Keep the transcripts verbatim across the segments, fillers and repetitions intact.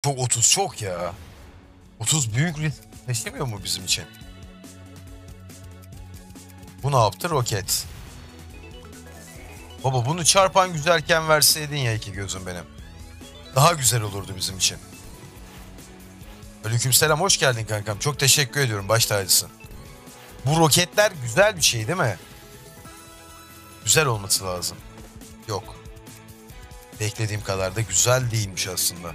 Çok otuz çok ya. otuz büyük risk taşımıyor mu bizim için? Bu ne yaptı? Roket. Baba bunu çarpan güzelken verseydin ya iki gözüm benim. Daha güzel olurdu bizim için. Aleykümselam, hoş geldin kankam. Çok teşekkür ediyorum, baş tacısın. Bu roketler güzel bir şey değil mi? Güzel olması lazım. Yok. Beklediğim kadar da güzel değilmiş aslında.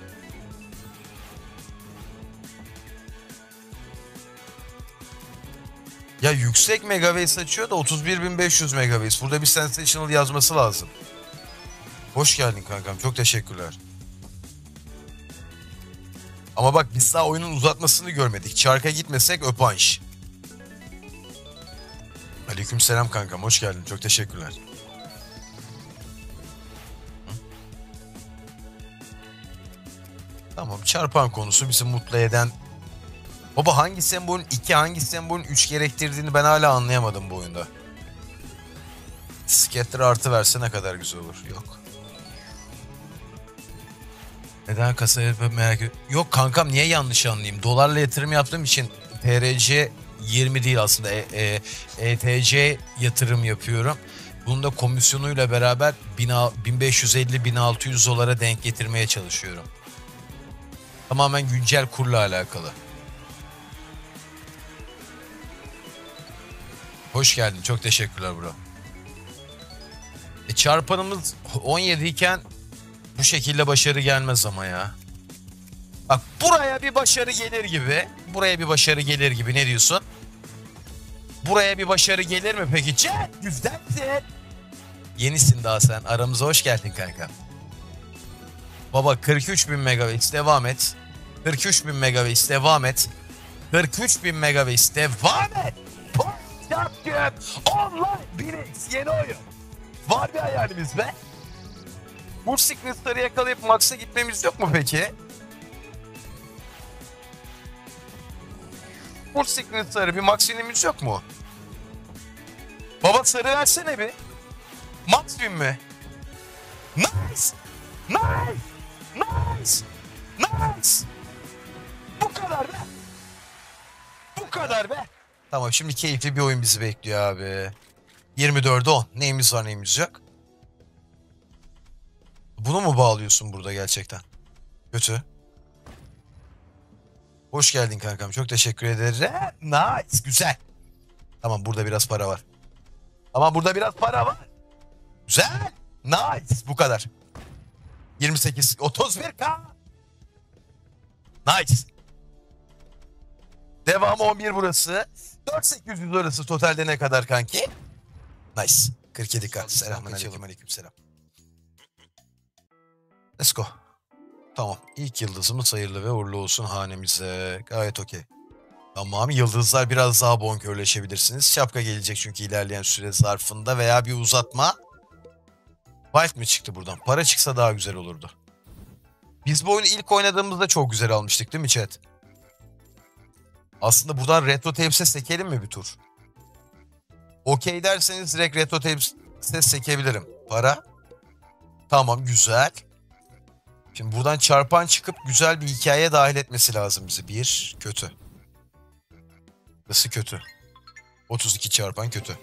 Ya yüksek megabase açıyor da otuz bir bin beş yüz megabase. Burada bir sensational yazması lazım. Hoş geldin kankam. Çok teşekkürler. Ama bak biz daha oyunun uzatmasını görmedik. Çarka gitmesek öpanş. Aleykümselam kankam. Hoş geldin. Çok teşekkürler. Hı? Tamam. Çarpan konusu bizi mutlu eden... Baba hangi sembolün iki, hangi sembolün üç gerektirdiğini ben hala anlayamadım bu oyunda. Scatter artı verse ne kadar güzel olur. Yok. Neden kasaya merak ediyorum. Yok kankam, niye yanlış anlayayım? Dolarla yatırım yaptığım için T R C yirmi değil aslında. E, e, E T C yatırım yapıyorum. Bunun da komisyonuyla beraber bin beş yüz elli bin altı yüz dolara denk getirmeye çalışıyorum. Tamamen güncel kurla alakalı. Hoş geldin. Çok teşekkürler bro. E çarpanımız on yedi iken bu şekilde başarı gelmez ama ya. Bak buraya bir başarı gelir gibi. Buraya bir başarı gelir gibi. Ne diyorsun? Buraya bir başarı gelir mi peki? Chat güzelsin. Yenisin daha sen. Aramıza hoş geldin kanka. Baba kırk üç bin megabit devam et. kırk üç bin megabit devam et. kırk üç bin megabit devam et. Yaptım. Online bir x yeni oyun. Var bir hayalimiz be. Bu Signature yakalayıp Max'a gitmemiz yok mu peki? Bu Signature'ı bir Max win'imiz yok mu? Baba sarı versene bir. Max win mi? Nice! Nice! Nice! Nice! Bu kadar be. Bu kadar be. Tamam, şimdi keyifli bir oyun bizi bekliyor abi. yirmi dörde on. Neyimiz var neyimiz yok. Bunu mu bağlıyorsun burada gerçekten? Kötü. Hoş geldin kankam. Çok teşekkür ederim. Nice. Güzel. Tamam, burada biraz para var. Tamam, burada biraz para var. Güzel. Nice. Bu kadar. yirmi sekiz. otuz bir K. Nice. Devamı on bir burası. dört bin sekiz yüz orası totalde ne kadar kanki? Nice. kırk yedi K. Selamünaleyküm. Aleykümselam. Let's go. Tamam. İlk yıldızımız hayırlı ve uğurlu olsun hanemize. Gayet okey. Tamam. Yıldızlar biraz daha bonkörleşebilirsiniz. Şapka gelecek çünkü ilerleyen süre zarfında veya bir uzatma. Wild mi çıktı buradan? Para çıksa daha güzel olurdu. Biz bu oyunu ilk oynadığımızda çok güzel almıştık değil mi chat? Aslında buradan retro tapes'e sekelim mi bir tur? Okey derseniz direkt retro tapes'e sekebilirim. Para. Tamam, güzel. Şimdi buradan çarpan çıkıp güzel bir hikaye dahil etmesi lazım bizi. Bir, kötü. Nasıl kötü? otuz iki çarpan kötü.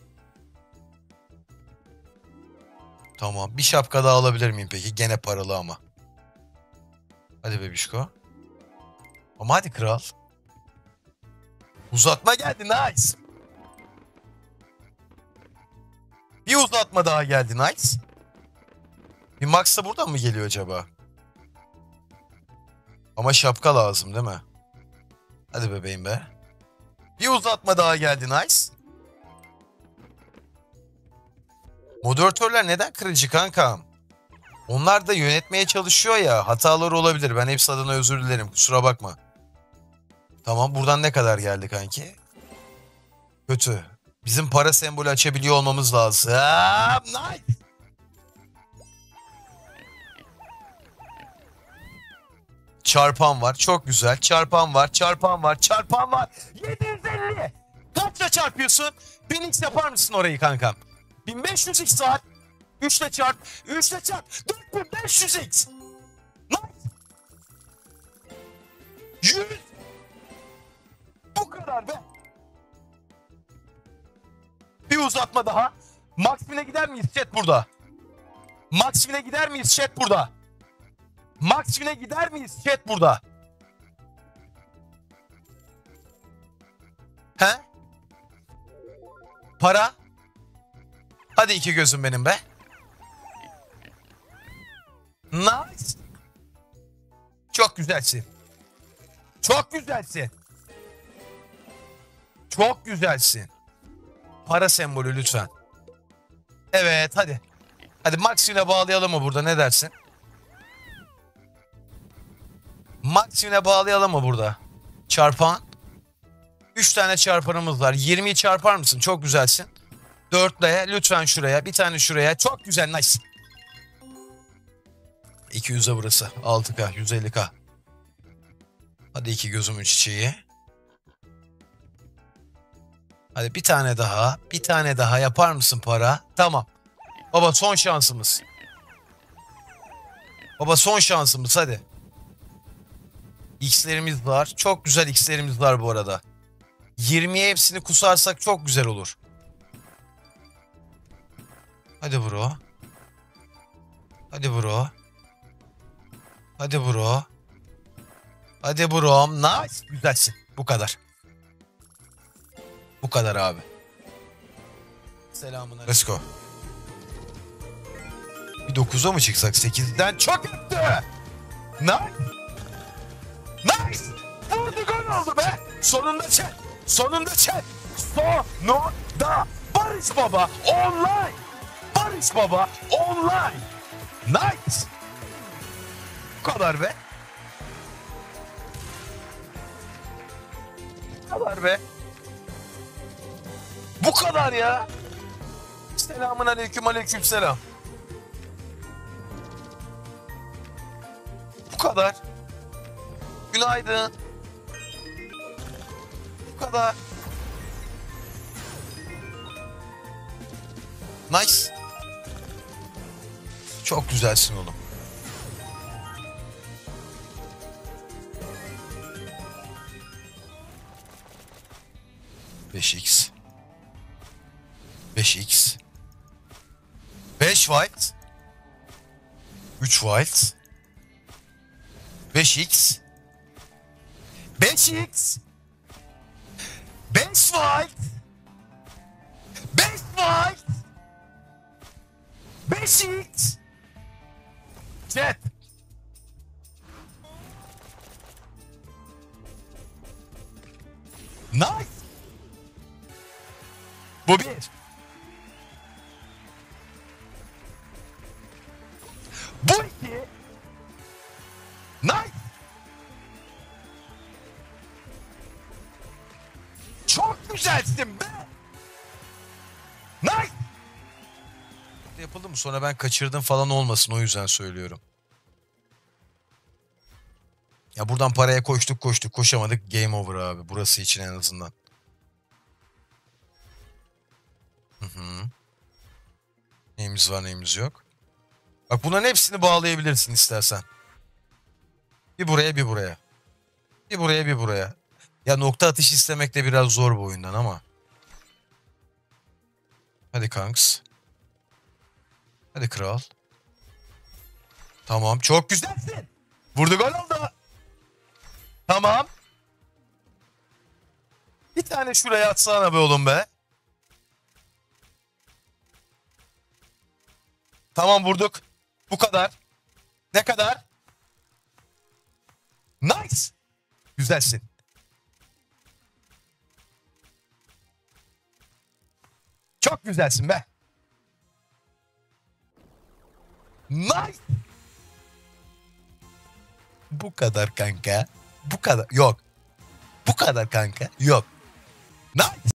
Tamam, bir şapka daha alabilir miyim peki? Gene paralı ama. Hadi bebişko. Ama hadi kral. Uzatma geldi, nice. Bir uzatma daha geldi, nice. Bir Max da buradan mı geliyor acaba? Ama şapka lazım değil mi? Hadi bebeğim be. Bir uzatma daha geldi, nice. Moderatörler neden kırıcı kankam? Onlar da yönetmeye çalışıyor ya. Hataları olabilir. Ben hepsi adına özür dilerim. Kusura bakma. Tamam, buradan ne kadar geldi kanki? Kötü. Bizim para sembolü açabiliyor olmamız lazım. Nice. Çarpan var. Çok güzel. Çarpan var. Çarpan var. Çarpan var. yedi yüz elli. Kaçla çarpıyorsun? bin x yapar mısın orayı kankam? bin beş yüz x var. üçle çarp. üçle çarp. dört bin beş yüz x. Nice. uzatma daha. Maksimine gider miyiz chat burada? Maksimine gider miyiz chat burada? Maksimine gider miyiz chat burada? He? Para? Hadi iki gözüm benim be. Nice. Çok güzelsin. Çok güzelsin. Çok güzelsin. Para sembolü lütfen. Evet hadi. Hadi maksimine bağlayalım mı burada, ne dersin? Maksimine bağlayalım mı burada? Çarpan. Üç tane çarpanımız var. yirmiyi çarpar mısın? Çok güzelsin. Dörtle lütfen şuraya. Bir tane şuraya. Çok güzel. Nice. iki yüze burası. altı K. yüz elli K. Hadi iki gözümün çiçeği. Hadi bir tane daha. Bir tane daha yapar mısın para? Tamam. Baba son şansımız. Baba son şansımız hadi. X'lerimiz var. Çok güzel X'lerimiz var bu arada. yirmiye hepsini kusarsak çok güzel olur. Hadi bro. Hadi bro. Hadi bro. Hadi bro. Nice. Güzelsin. Bu kadar. Bu kadar abi. Selamun aleyküm. Let's go. Bir dokuza mı çıksak? sekizden çok yaptı. Nice. Nice. Vurdu, gol oldu be. Sonunda çek. Sonunda çek. Sonunda. Barış Baba online. Barış Baba online. Nice. Bu kadar be. Bu kadar be. Bu kadar ya. Selamun aleyküm, aleyküm selam. Bu kadar. Günaydın. Bu kadar. Nice. Çok güzelsin oğlum. beş x. beş x. beş white. üç white. beş x. beş x. beş white. beş white. beş x. Chat. Nice. Bu bir. Bu iki. Nice. Çok güzelsin be. Nice. Yapıldı mı? Sonra ben kaçırdım falan olmasın, o yüzden söylüyorum. Ya buradan paraya koştuk koştuk koşamadık, game over abi. Burası için en azından. Hı hı. Neyimiz var neyimiz yok. Bak bunların hepsini bağlayabilirsin istersen. Bir buraya bir buraya. Bir buraya bir buraya. Ya nokta atış istemek de biraz zor bu oyundan ama. Hadi kanks. Hadi kral. Tamam, çok güzelsin. Vurdu, gol oldu. Tamam. Bir tane şuraya atsana be oğlum be. Tamam, vurduk. Bu kadar. Ne kadar? Nice. Güzelsin. Çok güzelsin be. Nice. Bu kadar kanka. Bu kadar. Yok. Bu kadar kanka. Yok. Nice.